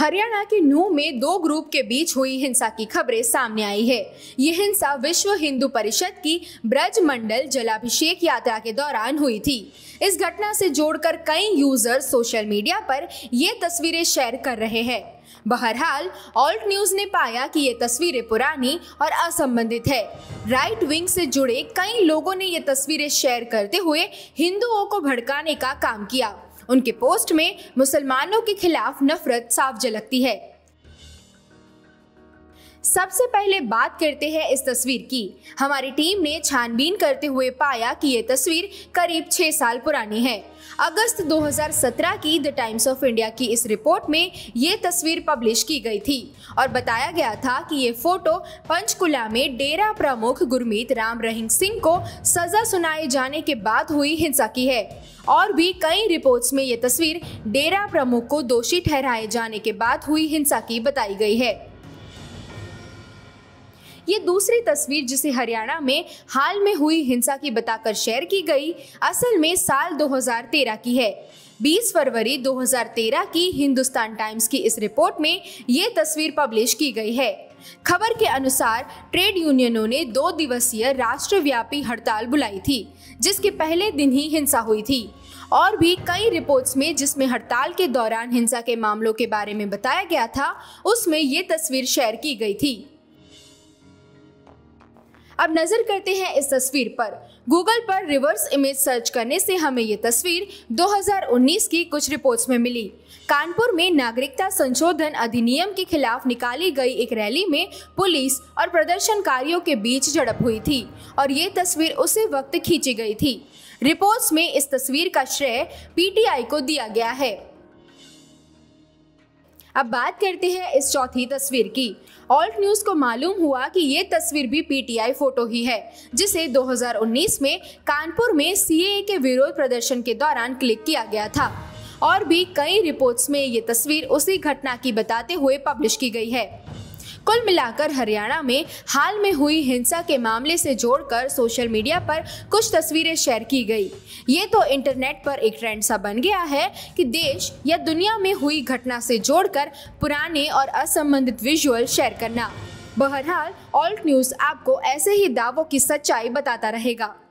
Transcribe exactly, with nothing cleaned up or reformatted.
हरियाणा के नूंह में दो ग्रुप के बीच हुई हिंसा की खबरें सामने आई है। ये हिंसा विश्व हिंदू परिषद की ब्रज मंडल जलाभिषेक यात्रा के दौरान हुई थी। इस घटना से जोड़कर कई यूजर सोशल मीडिया पर ये तस्वीरें शेयर कर रहे हैं। बहरहाल ऑल्ट न्यूज ने पाया कि ये तस्वीरें पुरानी और असंबंधित है। राइट विंग से जुड़े कई लोगों ने ये तस्वीरें शेयर करते हुए हिंदुओं को भड़काने का काम किया। उनके पोस्ट में मुसलमानों के खिलाफ नफरत साफ झलकती है। सबसे पहले बात करते हैं इस तस्वीर की। हमारी टीम ने छानबीन करते हुए पाया कि ये तस्वीर करीब छह साल पुरानी है। अगस्त दो हज़ार सत्रह की द टाइम्स ऑफ इंडिया की इस रिपोर्ट में ये तस्वीर पब्लिश की गई थी और बताया गया था कि ये फोटो पंचकुला में डेरा प्रमुख गुरमीत राम रहीम सिंह को सजा सुनाए जाने के बाद हुई हिंसा की है। और भी कई रिपोर्ट्स में ये तस्वीर डेरा प्रमुख को दोषी ठहराए जाने के बाद हुई हिंसा की बताई गई है। ये दूसरी तस्वीर जिसे हरियाणा में हाल में हुई हिंसा की बताकर शेयर की गई, असल में साल दो हज़ार तेरह की है। बीस फरवरी दो हज़ार तेरह की हिंदुस्तान टाइम्स की इस रिपोर्ट में ये तस्वीर पब्लिश की गई है। खबर के अनुसार ट्रेड यूनियनों ने दो दिवसीय राष्ट्रव्यापी हड़ताल बुलाई थी, जिसके पहले दिन ही हिंसा हुई थी। और भी कई रिपोर्ट्स में जिसमें हड़ताल के दौरान हिंसा के मामलों के बारे में बताया गया था, उसमें ये तस्वीर शेयर की गई थी। अब नजर करते हैं इस तस्वीर पर। गूगल पर रिवर्स इमेज सर्च करने से हमें ये तस्वीर दो हज़ार उन्नीस की कुछ रिपोर्ट्स में मिली। कानपुर में नागरिकता संशोधन अधिनियम के खिलाफ निकाली गई एक रैली में पुलिस और प्रदर्शनकारियों के बीच झड़प हुई थी और ये तस्वीर उसी वक्त खींची गई थी। रिपोर्ट्स में इस तस्वीर का श्रेय पीटीआई को दिया गया है। अब बात करते हैं इस चौथी तस्वीर की। ऑल्ट न्यूज को मालूम हुआ कि ये तस्वीर भी पीटीआई फोटो ही है, जिसे दो हज़ार उन्नीस में कानपुर में सीएए के विरोध प्रदर्शन के दौरान क्लिक किया गया था। और भी कई रिपोर्ट्स में ये तस्वीर उसी घटना की बताते हुए पब्लिश की गई है। कुल मिलाकर हरियाणा में हाल में हुई हिंसा के मामले से जोड़कर सोशल मीडिया पर कुछ तस्वीरें शेयर की गई। ये तो इंटरनेट पर एक ट्रेंड सा बन गया है कि देश या दुनिया में हुई घटना से जोड़कर पुराने और असंबंधित विजुअल शेयर करना। बहरहाल ऑल्ट न्यूज आपको ऐसे ही दावों की सच्चाई बताता रहेगा।